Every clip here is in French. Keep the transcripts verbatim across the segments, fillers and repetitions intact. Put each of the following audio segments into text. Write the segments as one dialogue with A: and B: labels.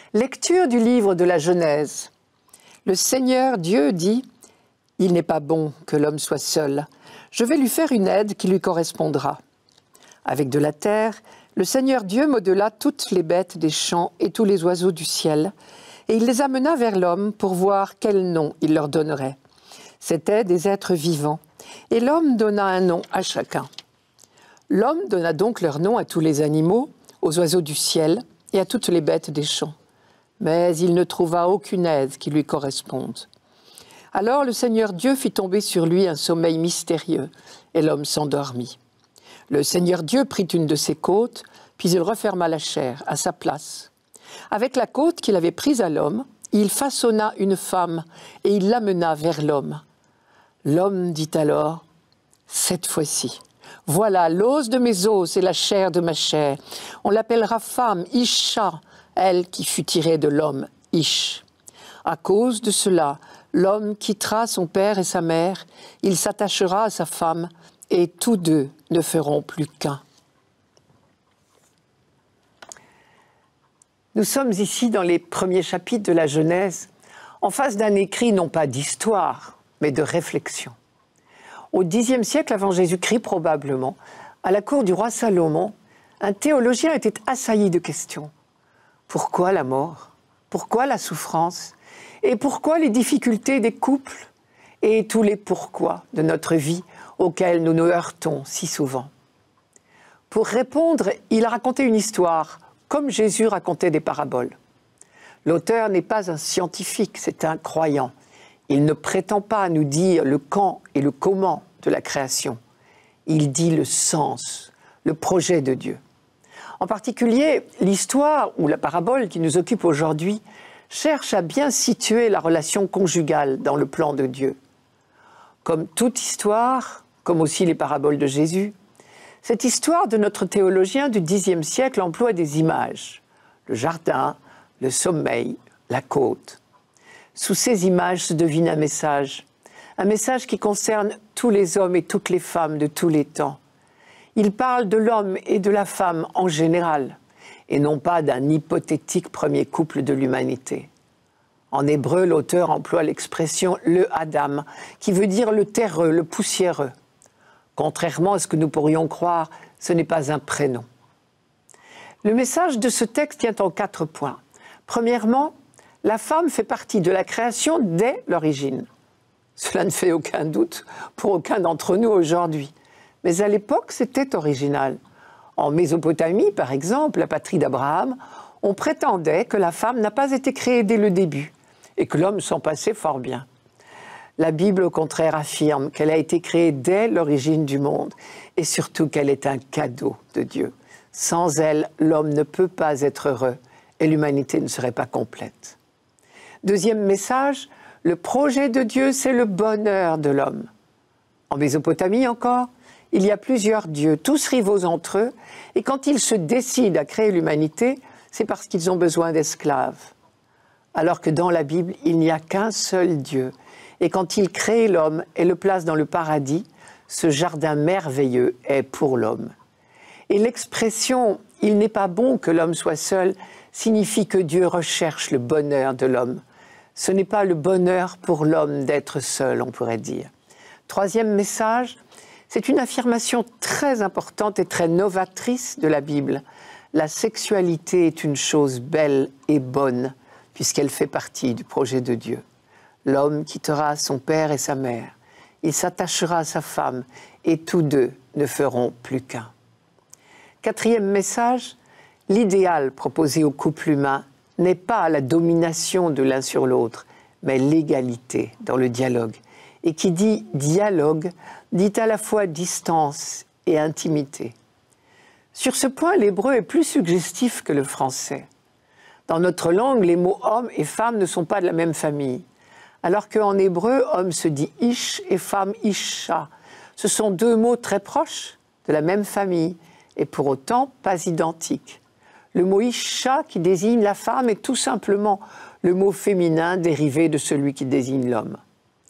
A: Lecture du livre de la Genèse. Le Seigneur Dieu dit « Il n'est pas bon que l'homme soit seul. Je vais lui faire une aide qui lui correspondra. » Avec de la terre, le Seigneur Dieu modela toutes les bêtes des champs et tous les oiseaux du ciel, et il les amena vers l'homme pour voir quel nom il leur donnerait. C'étaient des êtres vivants, et l'homme donna un nom à chacun. L'homme donna donc leur nom à tous les animaux, aux oiseaux du ciel et à toutes les bêtes des champs. Mais il ne trouva aucune aide qui lui corresponde. Alors le Seigneur Dieu fit tomber sur lui un sommeil mystérieux, et l'homme s'endormit. Le Seigneur Dieu prit une de ses côtes, puis il referma la chair à sa place. Avec la côte qu'il avait prise à l'homme, il façonna une femme, et il l'amena vers l'homme. L'homme dit alors, « Cette fois-ci, voilà l'os de mes os et la chair de ma chair. On l'appellera femme, Isha, elle qui fut tirée de l'homme, Ish. À cause de cela, l'homme quittera son père et sa mère, il s'attachera à sa femme, et tous deux ne feront plus qu'un. » Nous sommes ici dans les premiers chapitres de la Genèse, en face d'un écrit non pas d'histoire, mais de réflexion. Au dixième siècle avant Jésus-Christ, probablement, à la cour du roi Salomon, un théologien était assailli de questions. Pourquoi la mort? Pourquoi la souffrance? Et pourquoi les difficultés des couples? Et tous les pourquoi de notre vie auxquels nous nous heurtons si souvent. Pour répondre, il a raconté une histoire, comme Jésus racontait des paraboles. L'auteur n'est pas un scientifique, c'est un croyant. Il ne prétend pas nous dire le quand et le comment de la création. Il dit le sens, le projet de Dieu. En particulier, l'histoire ou la parabole qui nous occupe aujourd'hui cherche à bien situer la relation conjugale dans le plan de Dieu. Comme toute histoire, comme aussi les paraboles de Jésus, cette histoire de notre théologien du dixième siècle emploie des images. Le jardin, le sommeil, la côte. Sous ces images se devine un message, un message qui concerne tous les hommes et toutes les femmes de tous les temps. Il parle de l'homme et de la femme en général, et non pas d'un hypothétique premier couple de l'humanité. En hébreu, l'auteur emploie l'expression « le Adam », qui veut dire le terreux, le poussiéreux. Contrairement à ce que nous pourrions croire, ce n'est pas un prénom. Le message de ce texte tient en quatre points. Premièrement, la femme fait partie de la création dès l'origine. Cela ne fait aucun doute pour aucun d'entre nous aujourd'hui. Mais à l'époque, c'était original. En Mésopotamie, par exemple, la patrie d'Abraham, on prétendait que la femme n'a pas été créée dès le début et que l'homme s'en passait fort bien. La Bible, au contraire, affirme qu'elle a été créée dès l'origine du monde et surtout qu'elle est un cadeau de Dieu. Sans elle, l'homme ne peut pas être heureux et l'humanité ne serait pas complète. Deuxième message, le projet de Dieu, c'est le bonheur de l'homme. En Mésopotamie encore, il y a plusieurs dieux, tous rivaux entre eux, et quand ils se décident à créer l'humanité, c'est parce qu'ils ont besoin d'esclaves. Alors que dans la Bible, il n'y a qu'un seul Dieu, et quand il crée l'homme et le place dans le paradis, ce jardin merveilleux est pour l'homme. Et l'expression « il n'est pas bon que l'homme soit seul » signifie que Dieu recherche le bonheur de l'homme. Ce n'est pas le bonheur pour l'homme d'être seul, on pourrait dire. Troisième message, c'est une affirmation très importante et très novatrice de la Bible. La sexualité est une chose belle et bonne, puisqu'elle fait partie du projet de Dieu. L'homme quittera son père et sa mère, il s'attachera à sa femme, et tous deux ne feront plus qu'un. Quatrième message, l'idéal proposé au couple humain n'est pas la domination de l'un sur l'autre, mais l'égalité dans le dialogue. Et qui dit dialogue, dit à la fois distance et intimité. Sur ce point, l'hébreu est plus suggestif que le français. Dans notre langue, les mots homme et femme ne sont pas de la même famille. Alors qu'en hébreu, homme se dit ish et femme isha. Ce sont deux mots très proches, de la même famille, et pour autant pas identiques. Le mot isha qui désigne la femme est tout simplement le mot féminin dérivé de celui qui désigne l'homme.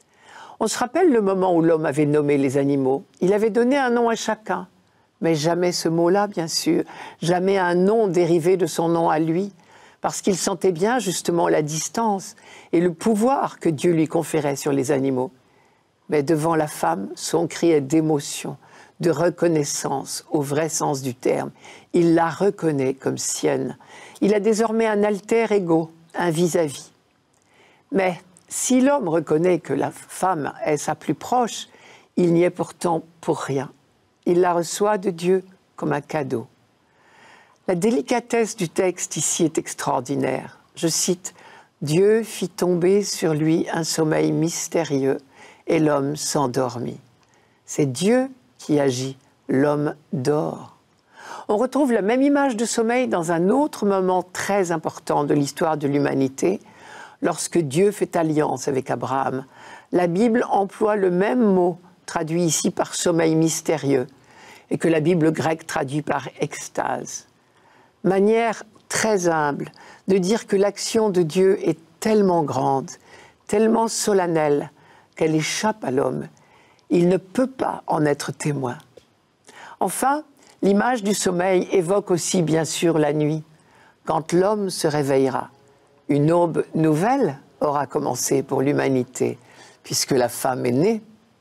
A: On se rappelle le moment où l'homme avait nommé les animaux. Il avait donné un nom à chacun, mais jamais ce mot-là, bien sûr, jamais un nom dérivé de son nom à lui, parce qu'il sentait bien justement la distance et le pouvoir que Dieu lui conférait sur les animaux. Mais devant la femme, son cri est d'émotion, de reconnaissance au vrai sens du terme. Il la reconnaît comme sienne. Il a désormais un alter ego, un vis-à-vis. Mais si l'homme reconnaît que la femme est sa plus proche, il n'y est pourtant pour rien. Il la reçoit de Dieu comme un cadeau. La délicatesse du texte ici est extraordinaire. Je cite « Dieu fit tomber sur lui un sommeil mystérieux et l'homme s'endormit. » C'est Dieu qui agit, l'homme dort. On retrouve la même image de sommeil dans un autre moment très important de l'histoire de l'humanité, lorsque Dieu fait alliance avec Abraham. La Bible emploie le même mot, traduit ici par sommeil mystérieux, et que la Bible grecque traduit par extase. Manière très humble de dire que l'action de Dieu est tellement grande, tellement solennelle, qu'elle échappe à l'homme. Il ne peut pas en être témoin. Enfin, l'image du sommeil évoque aussi bien sûr la nuit, quand l'homme se réveillera. Une aube nouvelle aura commencé pour l'humanité, puisque la femme est née.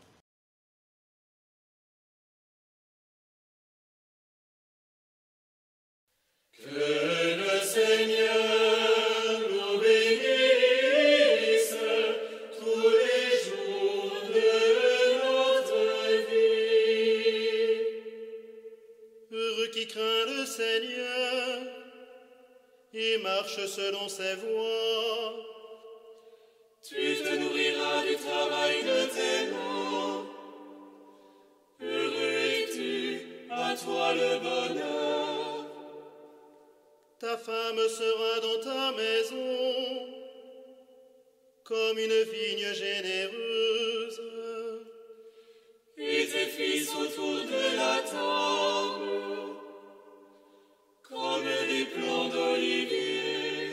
B: Et marche selon ses voies. Tu te nourriras du travail de tes mains. Heureux es-tu, à toi le bonheur. Ta femme sera dans ta maison, comme une vigne généreuse. Et tes fils autour de la table, comme des plants d'olivier.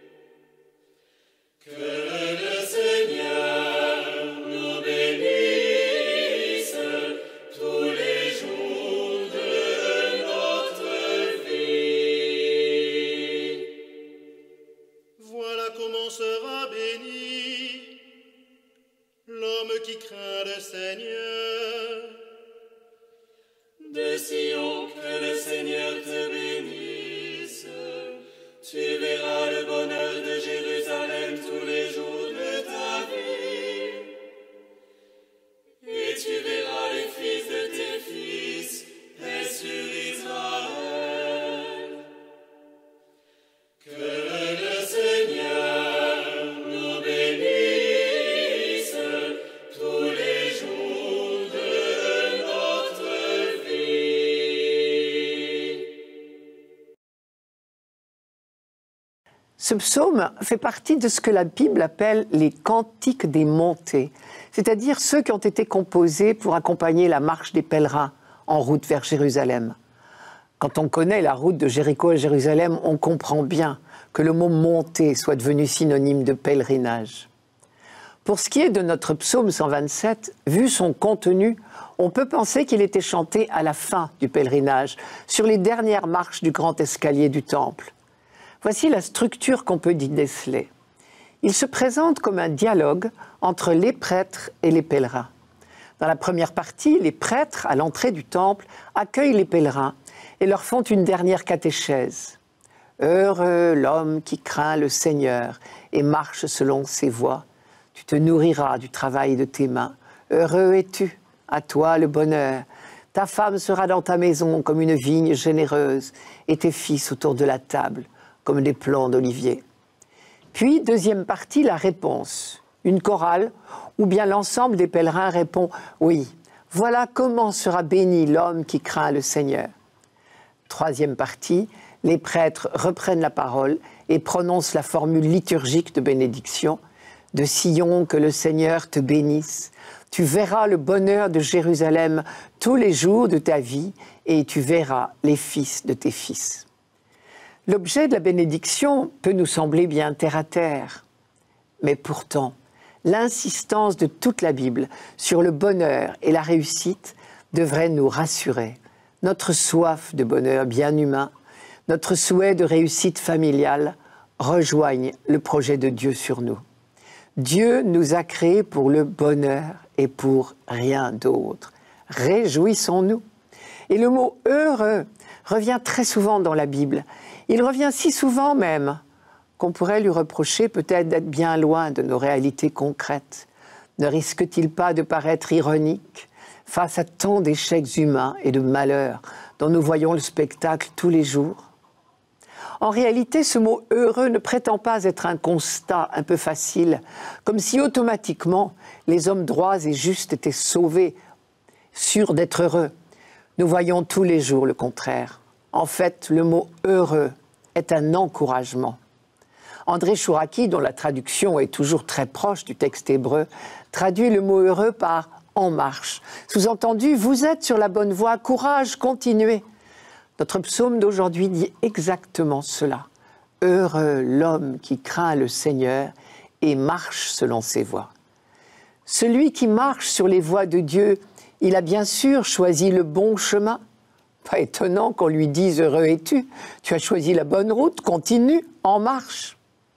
B: Que le Seigneur nous bénisse tous les jours de notre vie. Voilà comment sera béni l'homme qui craint le Seigneur. De Sion, que le Seigneur te bénisse. Tu verras le bonheur de Jérusalem tous les jours de ta vie. Et tu verras les fils de tes fils, paix sur Israël. Que le Seigneur nous bénisse tous les jours de notre vie.
A: Ce psaume fait partie de ce que la Bible appelle les cantiques des montées, c'est-à-dire ceux qui ont été composés pour accompagner la marche des pèlerins en route vers Jérusalem. Quand on connaît la route de Jéricho à Jérusalem, on comprend bien que le mot « monter » soit devenu synonyme de pèlerinage. Pour ce qui est de notre psaume cent vingt-sept, vu son contenu, on peut penser qu'il était chanté à la fin du pèlerinage, sur les dernières marches du grand escalier du temple. Voici la structure qu'on peut y déceler. Il se présente comme un dialogue entre les prêtres et les pèlerins. Dans la première partie, les prêtres, à l'entrée du temple, accueillent les pèlerins et leur font une dernière catéchèse. « Heureux l'homme qui craint le Seigneur et marche selon ses voies. Tu te nourriras du travail de tes mains. Heureux es-tu, à toi le bonheur. Ta femme sera dans ta maison comme une vigne généreuse et tes fils autour de la table comme des plants d'olivier. » Puis, deuxième partie, la réponse. Une chorale où bien l'ensemble des pèlerins répond « Oui, voilà comment sera béni l'homme qui craint le Seigneur. » Troisième partie, les prêtres reprennent la parole et prononcent la formule liturgique de bénédiction. « De Sion, que le Seigneur te bénisse. Tu verras le bonheur de Jérusalem tous les jours de ta vie et tu verras les fils de tes fils. » L'objet de la bénédiction peut nous sembler bien terre à terre, mais pourtant, l'insistance de toute la Bible sur le bonheur et la réussite devrait nous rassurer. Notre soif de bonheur bien humain, notre souhait de réussite familiale rejoignent le projet de Dieu sur nous. Dieu nous a créés pour le bonheur et pour rien d'autre. Réjouissons-nous. Et le mot « heureux » revient très souvent dans la Bible. Il revient si souvent même qu'on pourrait lui reprocher peut-être d'être bien loin de nos réalités concrètes. Ne risque-t-il pas de paraître ironique face à tant d'échecs humains et de malheurs dont nous voyons le spectacle tous les jours? En réalité, ce mot « heureux » ne prétend pas être un constat un peu facile, comme si automatiquement les hommes droits et justes étaient sauvés, sûrs d'être heureux. Nous voyons tous les jours le contraire. En fait, le mot « heureux » est un encouragement. André Chouraki, dont la traduction est toujours très proche du texte hébreu, traduit le mot « heureux » par « en marche ». Sous-entendu, vous êtes sur la bonne voie, courage, continuez. Notre psaume d'aujourd'hui dit exactement cela. « Heureux l'homme qui craint le Seigneur et marche selon ses voies ». Celui qui marche sur les voies de Dieu, il a bien sûr choisi le bon chemin. Pas étonnant qu'on lui dise « heureux es-tu ». Tu as choisi la bonne route, continue, en marche.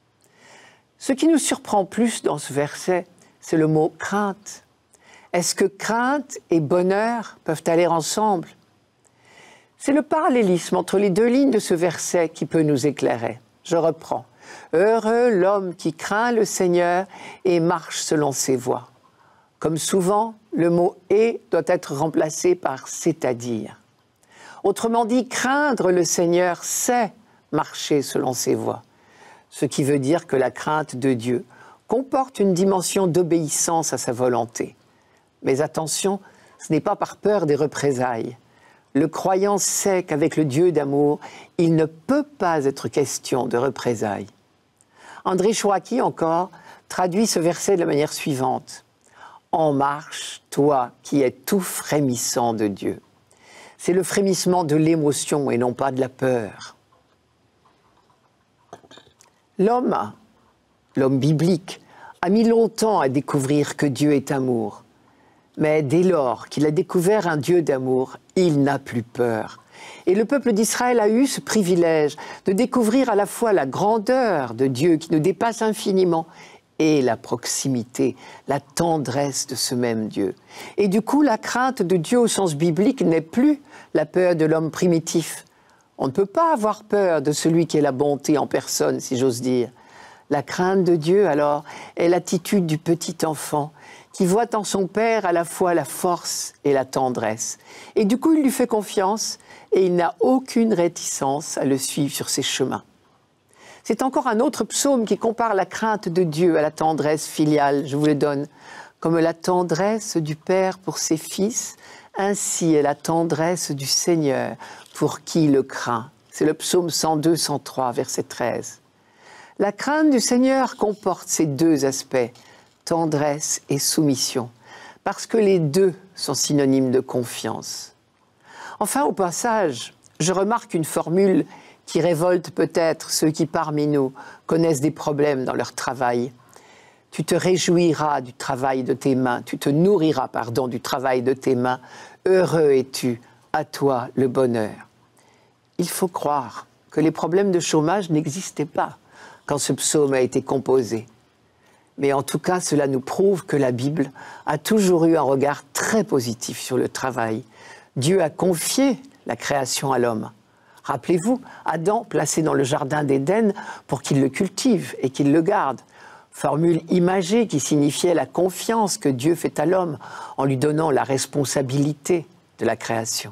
A: Ce qui nous surprend plus dans ce verset, c'est le mot « crainte ». Est-ce que crainte et bonheur peuvent aller ensemble? C'est le parallélisme entre les deux lignes de ce verset qui peut nous éclairer. Je reprends. « Heureux l'homme qui craint le Seigneur et marche selon ses voies ». Comme souvent, le mot « et » doit être remplacé par « c'est-à-dire ». Autrement dit, craindre le Seigneur, c'est marcher selon ses voies. Ce qui veut dire que la crainte de Dieu comporte une dimension d'obéissance à sa volonté. Mais attention, ce n'est pas par peur des représailles. Le croyant sait qu'avec le Dieu d'amour, il ne peut pas être question de représailles. André Chouraki, encore, traduit ce verset de la manière suivante. « En marche, toi qui es tout frémissant de Dieu ». C'est le frémissement de l'émotion et non pas de la peur. L'homme, l'homme biblique, a mis longtemps à découvrir que Dieu est amour. Mais dès lors qu'il a découvert un Dieu d'amour, il n'a plus peur. Et le peuple d'Israël a eu ce privilège de découvrir à la fois la grandeur de Dieu qui nous dépasse infiniment et la proximité, la tendresse de ce même Dieu. Et du coup, la crainte de Dieu au sens biblique n'est plus la peur de l'homme primitif. On ne peut pas avoir peur de celui qui est la bonté en personne, si j'ose dire. La crainte de Dieu, alors, est l'attitude du petit enfant qui voit en son père à la fois la force et la tendresse. Et du coup, il lui fait confiance et il n'a aucune réticence à le suivre sur ses chemins. C'est encore un autre psaume qui compare la crainte de Dieu à la tendresse filiale. Je vous le donne. Comme la tendresse du Père pour ses fils, ainsi est la tendresse du Seigneur pour qui le craint. C'est le psaume cent deux, cent trois, verset treize. La crainte du Seigneur comporte ces deux aspects, tendresse et soumission, parce que les deux sont synonymes de confiance. Enfin, au passage, je remarque une formule qui révolte peut-être ceux qui parmi nous connaissent des problèmes dans leur travail. Tu te réjouiras du travail de tes mains, tu te nourriras, pardon, du travail de tes mains. Heureux es-tu, à toi le bonheur. Il faut croire que les problèmes de chômage n'existaient pas quand ce psaume a été composé. Mais en tout cas, cela nous prouve que la Bible a toujours eu un regard très positif sur le travail. Dieu a confié la création à l'homme. Rappelez-vous, Adam placé dans le jardin d'Éden pour qu'il le cultive et qu'il le garde. Formule imagée qui signifiait la confiance que Dieu fait à l'homme en lui donnant la responsabilité de la création.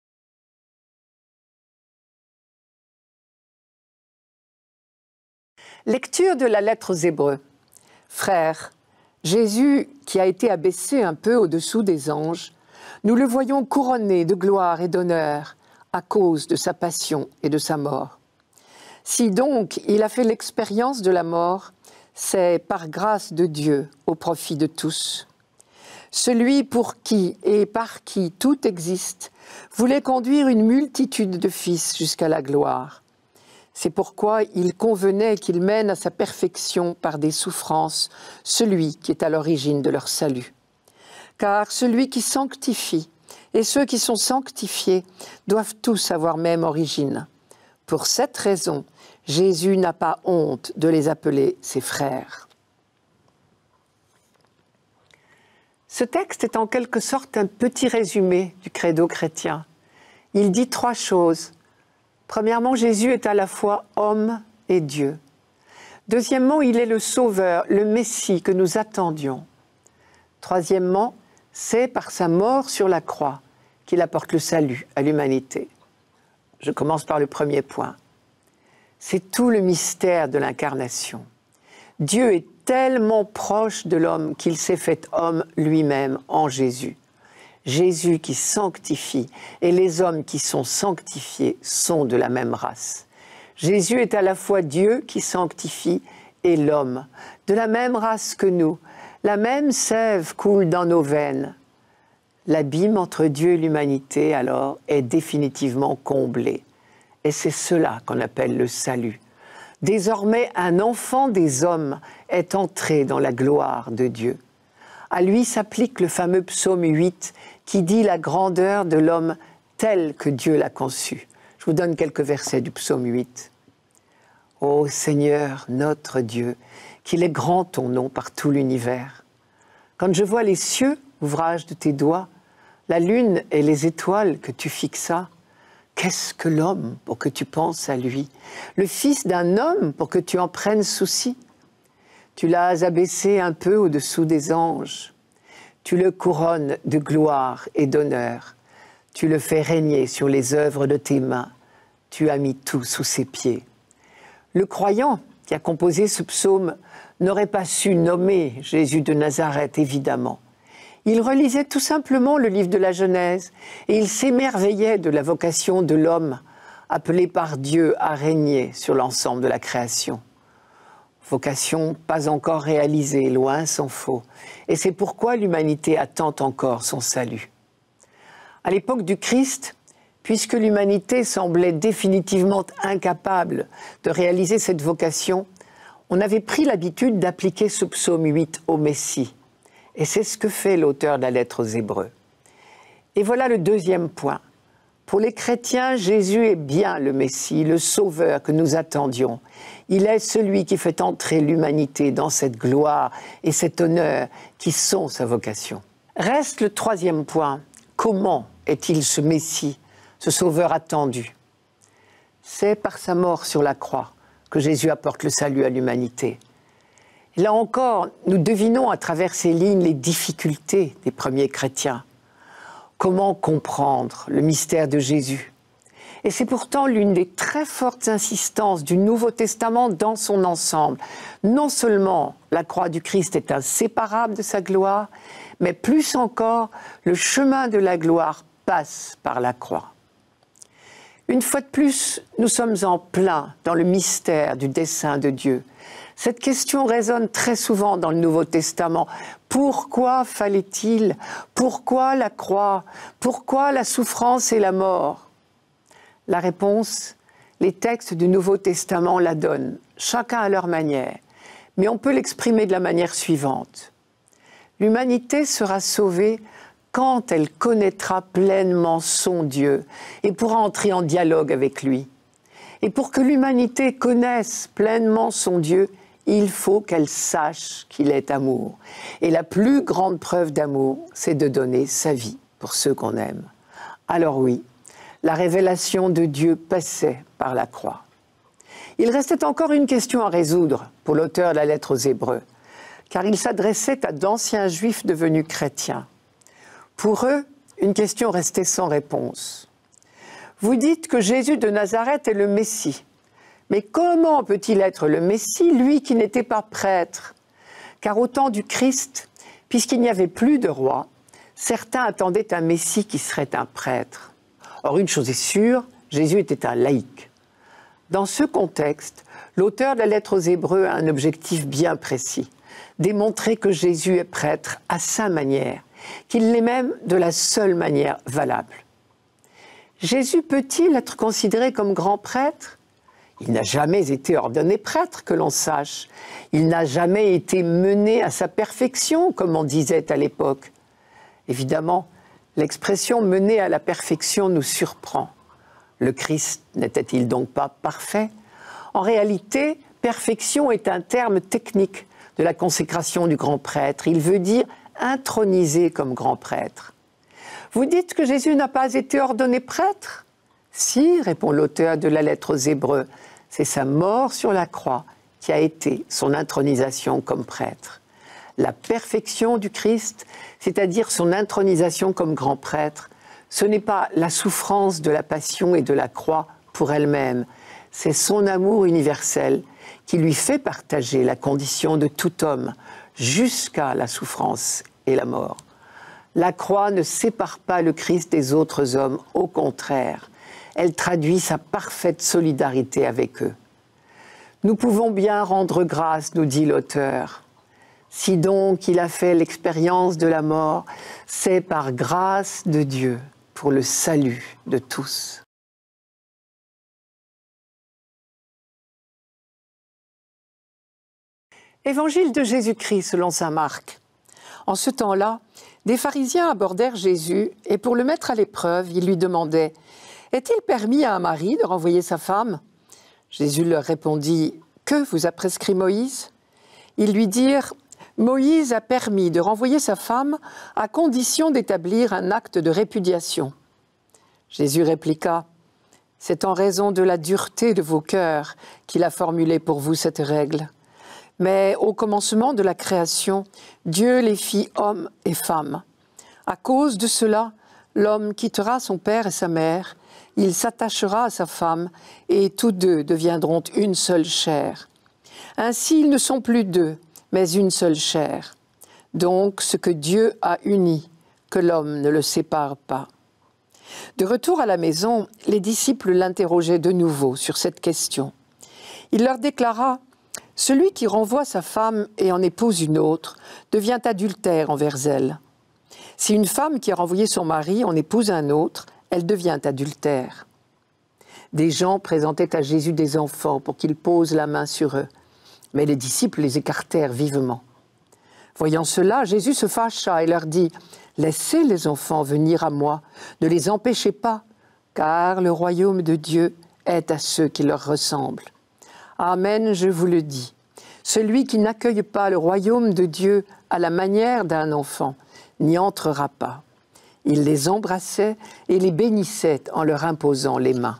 A: Lecture de la lettre aux Hébreux. Frères, Jésus, qui a été abaissé un peu au-dessous des anges, nous le voyons couronné de gloire et d'honneur à cause de sa passion et de sa mort. Si donc il a fait l'expérience de la mort, c'est par grâce de Dieu au profit de tous. Celui pour qui et par qui tout existe voulait conduire une multitude de fils jusqu'à la gloire. C'est pourquoi il convenait qu'il mène à sa perfection par des souffrances celui qui est à l'origine de leur salut. Car celui qui sanctifie et ceux qui sont sanctifiés doivent tous avoir même origine. Pour cette raison, Jésus n'a pas honte de les appeler ses frères. Ce texte est en quelque sorte un petit résumé du credo chrétien. Il dit trois choses. Premièrement, Jésus est à la fois homme et Dieu. Deuxièmement, il est le Sauveur, le Messie que nous attendions. Troisièmement, c'est par sa mort sur la croix qu'il apporte le salut à l'humanité. Je commence par le premier point. C'est tout le mystère de l'incarnation. Dieu est tellement proche de l'homme qu'il s'est fait homme lui-même en Jésus. Jésus qui sanctifie et les hommes qui sont sanctifiés sont de la même race. Jésus est à la fois Dieu qui sanctifie et l'homme, de la même race que nous. La même sève coule dans nos veines. L'abîme entre Dieu et l'humanité, alors, est définitivement comblé. Et c'est cela qu'on appelle le salut. Désormais, un enfant des hommes est entré dans la gloire de Dieu. À lui s'applique le fameux psaume huit qui dit la grandeur de l'homme tel que Dieu l'a conçu. Je vous donne quelques versets du psaume huit. Ô Seigneur, notre Dieu, qu'il est grand ton nom par tout l'univers. Quand je vois les cieux, ouvrage de tes doigts, la lune et les étoiles que tu fixas, qu'est-ce que l'homme pour que tu penses à lui? Le fils d'un homme pour que tu en prennes souci? Tu l'as abaissé un peu au-dessous des anges. Tu le couronnes de gloire et d'honneur. Tu le fais régner sur les œuvres de tes mains. Tu as mis tout sous ses pieds. Le croyant qui a composé ce psaume n'aurait pas su nommer Jésus de Nazareth, évidemment. Il relisait tout simplement le livre de la Genèse et il s'émerveillait de la vocation de l'homme appelé par Dieu à régner sur l'ensemble de la création. Vocation pas encore réalisée, loin s'en faut. Et c'est pourquoi l'humanité attend encore son salut. À l'époque du Christ, puisque l'humanité semblait définitivement incapable de réaliser cette vocation, on avait pris l'habitude d'appliquer ce psaume huit au Messie. Et c'est ce que fait l'auteur de la lettre aux Hébreux. Et voilà le deuxième point. Pour les chrétiens, Jésus est bien le Messie, le Sauveur que nous attendions. Il est celui qui fait entrer l'humanité dans cette gloire et cet honneur qui sont sa vocation. Reste le troisième point. Comment est-il ce Messie, ce Sauveur attendu? C'est par sa mort sur la croix que Jésus apporte le salut à l'humanité. Là encore, nous devinons à travers ces lignes les difficultés des premiers chrétiens. Comment comprendre le mystère de Jésus? Et c'est pourtant l'une des très fortes insistances du Nouveau Testament dans son ensemble. Non seulement la croix du Christ est inséparable de sa gloire, mais plus encore, le chemin de la gloire passe par la croix. Une fois de plus, nous sommes en plein dans le mystère du dessein de Dieu. Cette question résonne très souvent dans le Nouveau Testament. Pourquoi fallait-il? Pourquoi la croix? Pourquoi la souffrance et la mort? La réponse, les textes du Nouveau Testament la donnent, chacun à leur manière. Mais on peut l'exprimer de la manière suivante. L'humanité sera sauvée quand elle connaîtra pleinement son Dieu et pourra entrer en dialogue avec lui. Et pour que l'humanité connaisse pleinement son Dieu, il faut qu'elle sache qu'il est amour. Et la plus grande preuve d'amour, c'est de donner sa vie pour ceux qu'on aime. Alors oui, la révélation de Dieu passait par la croix. Il restait encore une question à résoudre pour l'auteur de la lettre aux Hébreux, car il s'adressait à d'anciens Juifs devenus chrétiens. Pour eux, une question restait sans réponse. Vous dites que Jésus de Nazareth est le Messie. Mais comment peut-il être le Messie, lui qui n'était pas prêtre? Car au temps du Christ, puisqu'il n'y avait plus de roi, certains attendaient un Messie qui serait un prêtre. Or, une chose est sûre, Jésus était un laïc. Dans ce contexte, l'auteur de la lettre aux Hébreux a un objectif bien précis, démontrer que Jésus est prêtre à sa manière, qu'il l'est même de la seule manière valable. Jésus peut-il être considéré comme grand prêtre? Il n'a jamais été ordonné prêtre, que l'on sache. Il n'a jamais été mené à sa perfection, comme on disait à l'époque. Évidemment, l'expression « mener à la perfection » nous surprend. Le Christ n'était-il donc pas parfait? En réalité, perfection est un terme technique de la consécration du grand prêtre. Il veut dire intronisé comme grand prêtre. Vous dites que Jésus n'a pas été ordonné prêtre? Si, répond l'auteur de la lettre aux Hébreux, c'est sa mort sur la croix qui a été son intronisation comme prêtre. La perfection du Christ, c'est-à-dire son intronisation comme grand prêtre, ce n'est pas la souffrance de la passion et de la croix pour elle-même, c'est son amour universel qui lui fait partager la condition de tout homme jusqu'à la souffrance et la mort. La croix ne sépare pas le Christ des autres hommes, au contraire, elle traduit sa parfaite solidarité avec eux. Nous pouvons bien rendre grâce, nous dit l'auteur. Si donc il a fait l'expérience de la mort, c'est par grâce de Dieu, pour le salut de tous. Évangile de Jésus-Christ selon saint Marc. En ce temps-là, des pharisiens abordèrent Jésus et pour le mettre à l'épreuve, ils lui demandaient « Est-il permis à un mari de renvoyer sa femme ?» Jésus leur répondit « Que vous a prescrit Moïse ?» Ils lui dirent « Moïse a permis de renvoyer sa femme à condition d'établir un acte de répudiation. » Jésus répliqua « C'est en raison de la dureté de vos cœurs qu'il a formulé pour vous cette règle. Mais au commencement de la création, Dieu les fit hommes et femmes. À cause de cela, l'homme quittera son père et sa mère, il s'attachera à sa femme, et tous deux deviendront une seule chair. Ainsi, ils ne sont plus deux, mais une seule chair. Donc, ce que Dieu a uni, que l'homme ne le sépare pas. » De retour à la maison, les disciples l'interrogeaient de nouveau sur cette question. Il leur déclara « Celui qui renvoie sa femme et en épouse une autre devient adultère envers elle. Si une femme qui a renvoyé son mari en épouse un autre, elle devient adultère. » Des gens présentaient à Jésus des enfants pour qu'il pose la main sur eux, mais les disciples les écartèrent vivement. Voyant cela, Jésus se fâcha et leur dit « Laissez les enfants venir à moi, ne les empêchez pas, car le royaume de Dieu est à ceux qui leur ressemblent. Amen, je vous le dis, celui qui n'accueille pas le royaume de Dieu à la manière d'un enfant n'y entrera pas. » Il les embrassait et les bénissait en leur imposant les mains.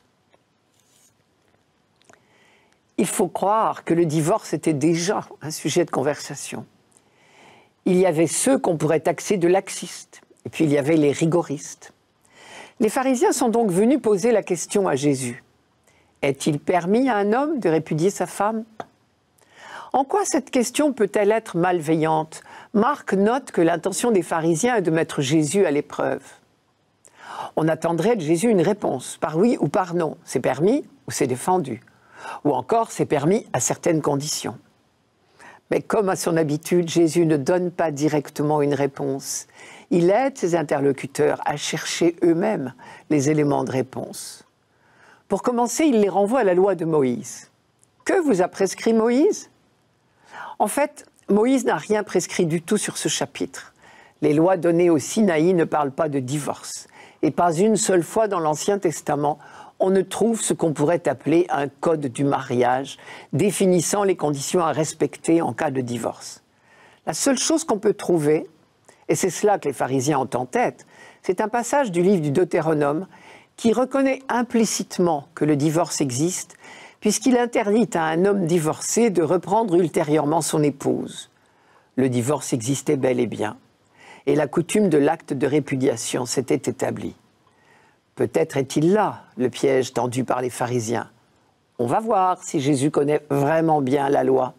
A: Il faut croire que le divorce était déjà un sujet de conversation. Il y avait ceux qu'on pourrait taxer de laxistes, et puis il y avait les rigoristes. Les pharisiens sont donc venus poser la question à Jésus. Est-il permis à un homme de répudier sa femme? En quoi cette question peut-elle être malveillante? Marc note que l'intention des pharisiens est de mettre Jésus à l'épreuve. On attendrait de Jésus une réponse, par oui ou par non. C'est permis ou c'est défendu? Ou encore, c'est permis à certaines conditions. Mais comme à son habitude, Jésus ne donne pas directement une réponse. Il aide ses interlocuteurs à chercher eux-mêmes les éléments de réponse. Pour commencer, il les renvoie à la loi de Moïse. Que vous a prescrit Moïse? En fait, Moïse n'a rien prescrit du tout sur ce chapitre. Les lois données au Sinaï ne parlent pas de divorce. Et pas une seule fois dans l'Ancien Testament, on ne trouve ce qu'on pourrait appeler un code du mariage, définissant les conditions à respecter en cas de divorce. La seule chose qu'on peut trouver, et c'est cela que les pharisiens ont en tête, c'est un passage du livre du Deutéronome qui reconnaît implicitement que le divorce existe, puisqu'il interdit à un homme divorcé de reprendre ultérieurement son épouse. Le divorce existait bel et bien, et la coutume de l'acte de répudiation s'était établie. Peut-être est-il là le piège tendu par les pharisiens. On va voir si Jésus connaît vraiment bien la loi.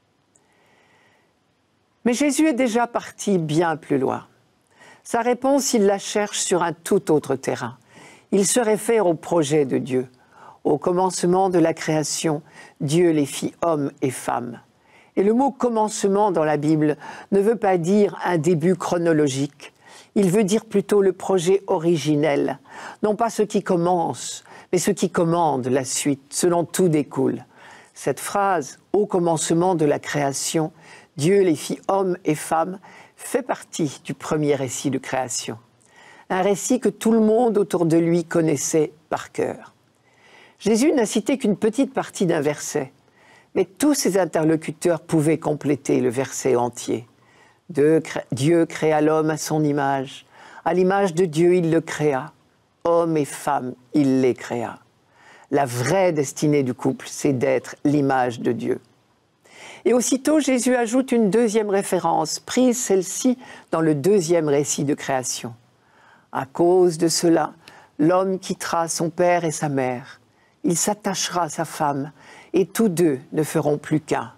A: Mais Jésus est déjà parti bien plus loin. Sa réponse, il la cherche sur un tout autre terrain. Il se réfère au projet de Dieu. Au commencement de la création, Dieu les fit hommes et femmes. Et le mot « commencement » dans la Bible ne veut pas dire un début chronologique. Il veut dire plutôt le projet originel, non pas ce qui commence, mais ce qui commande la suite, selon tout découle. Cette phrase « au commencement de la création, Dieu les fit hommes et femmes » fait partie du premier récit de création. un récit que tout le monde autour de lui connaissait par cœur. Jésus n'a cité qu'une petite partie d'un verset, mais tous ses interlocuteurs pouvaient compléter le verset entier. De, Dieu créa l'homme à son image, à l'image de Dieu il le créa, hommes et femmes il les créa. La vraie destinée du couple, c'est d'être l'image de Dieu. Et aussitôt, Jésus ajoute une deuxième référence, prise celle-ci dans le deuxième récit de création. À cause de cela, l'homme quittera son père et sa mère. Il s'attachera à sa femme, et tous deux ne feront plus qu'un.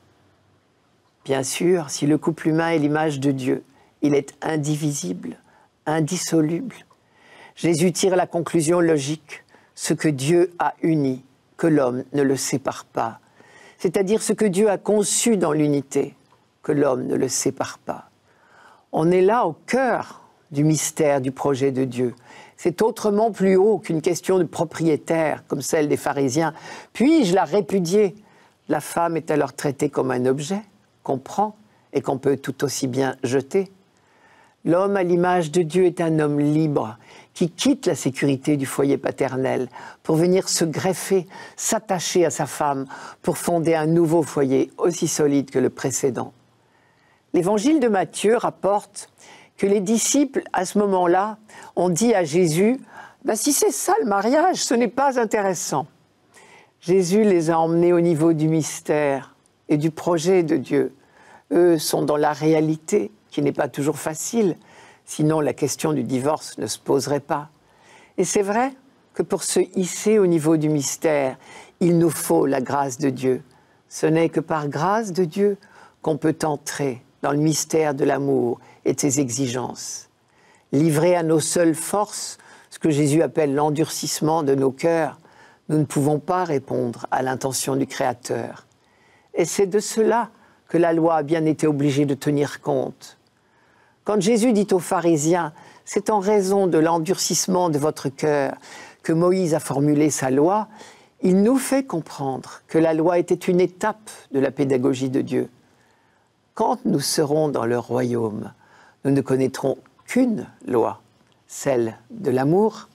A: Bien sûr, si le couple humain est l'image de Dieu, il est indivisible, indissoluble. Jésus tire la conclusion logique. Ce que Dieu a uni, que l'homme ne le sépare pas. C'est-à-dire ce que Dieu a conçu dans l'unité, que l'homme ne le sépare pas. On est là au cœur du mystère du projet de Dieu. C'est autrement plus haut qu'une question de propriétaire, comme celle des pharisiens. Puis-je la répudier? La femme est alors traitée comme un objet qu'on prend et qu'on peut tout aussi bien jeter. L'homme à l'image de Dieu est un homme libre, qui quitte la sécurité du foyer paternel pour venir se greffer, s'attacher à sa femme, pour fonder un nouveau foyer aussi solide que le précédent. L'évangile de Matthieu rapporte que les disciples, à ce moment-là, ont dit à Jésus ben, « Si c'est ça le mariage, ce n'est pas intéressant ». Jésus les a emmenés au niveau du mystère et du projet de Dieu. Eux sont dans la réalité, qui n'est pas toujours facile, sinon la question du divorce ne se poserait pas. Et c'est vrai que pour se hisser au niveau du mystère, il nous faut la grâce de Dieu. Ce n'est que par grâce de Dieu qu'on peut entrer dans le mystère de l'amour et de ses exigences. Livrés à nos seules forces, ce que Jésus appelle l'endurcissement de nos cœurs, nous ne pouvons pas répondre à l'intention du Créateur. Et c'est de cela que la loi a bien été obligée de tenir compte. Quand Jésus dit aux pharisiens « C'est en raison de l'endurcissement de votre cœur que Moïse a formulé sa loi », il nous fait comprendre que la loi était une étape de la pédagogie de Dieu. Quand nous serons dans le royaume, nous ne connaîtrons qu'une loi, celle de l'amour,